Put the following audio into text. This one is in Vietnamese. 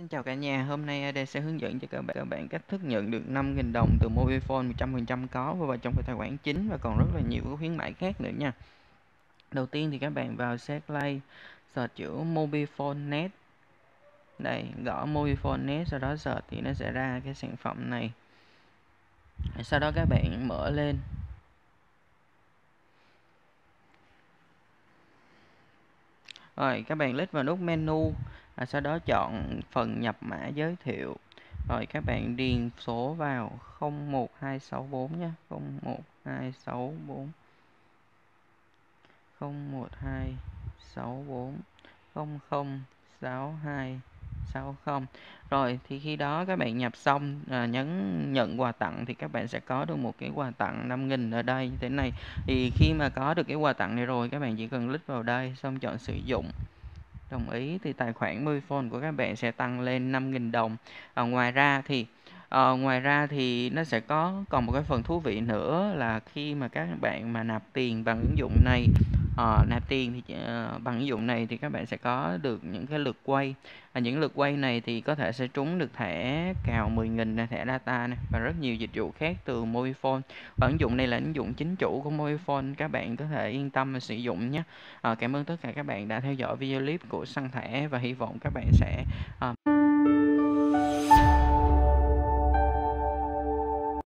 Xin chào cả nhà, hôm nay AD sẽ hướng dẫn cho các bạn cách thức nhận được 5.000 đồng từ Mobifone 100% có vào trong cái tài khoản chính và còn rất là nhiều cái khuyến mãi khác nữa nha. Đầu tiên thì các bạn vào Search, search chữ Mobifone Net. Đây, gõ Mobifone Net, sau đó search thì nó sẽ ra cái sản phẩm này. Sau đó các bạn mở lên. Rồi các bạn click vào nút menu, sau đó chọn phần nhập mã giới thiệu. Rồi các bạn điền số vào 01264 nhé, 01264 01264 006260. Rồi thì khi đó các bạn nhập xong, nhấn nhận quà tặng thì các bạn sẽ có được một cái quà tặng 5.000 ở đây như thế này. Thì khi mà có được cái quà tặng này rồi, các bạn chỉ cần click vào đây xong chọn sử dụng, đồng ý thì tài khoản Mobifone của các bạn sẽ tăng lên 5.000 đồng. Ngoài ra thì nó sẽ còn một cái phần thú vị nữa là khi mà các bạn mà nạp tiền bằng ứng dụng này, bằng ứng dụng này thì các bạn sẽ có được những cái lượt quay. Những lượt quay này thì có thể sẽ trúng được thẻ cào 10.000 này, thẻ data này và rất nhiều dịch vụ khác từ Mobifone. Và ứng dụng này là ứng dụng chính chủ của Mobifone, các bạn có thể yên tâm mà sử dụng nhé. Cảm ơn tất cả các bạn đã theo dõi video clip của săn thẻ và hy vọng các bạn sẽ